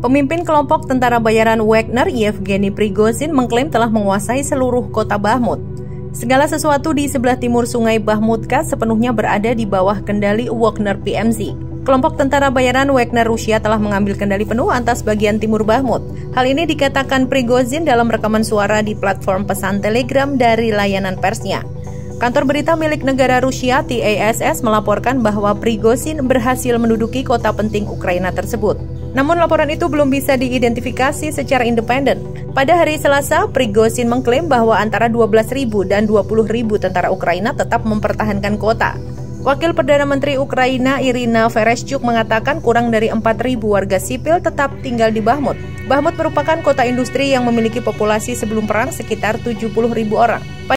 Pemimpin kelompok tentara bayaran Wagner, Yevgeny Prigozhin, mengklaim telah menguasai seluruh kota Bakhmut. Segala sesuatu di sebelah timur sungai Bakhmutka sepenuhnya berada di bawah kendali Wagner PMC. Kelompok tentara bayaran Wagner Rusia telah mengambil kendali penuh atas bagian timur Bakhmut. Hal ini dikatakan Prigozhin dalam rekaman suara di platform pesan Telegram dari layanan persnya. Kantor berita milik negara Rusia TASS melaporkan bahwa Prigozhin berhasil menduduki kota penting Ukraina tersebut. Namun laporan itu belum bisa diidentifikasi secara independen. Pada hari Selasa, Prigozhin mengklaim bahwa antara 12.000 dan 20.000 tentara Ukraina tetap mempertahankan kota. Wakil Perdana Menteri Ukraina Irina Vereshchuk mengatakan kurang dari 4.000 warga sipil tetap tinggal di Bakhmut. Bakhmut merupakan kota industri yang memiliki populasi sebelum perang sekitar 70.000 orang.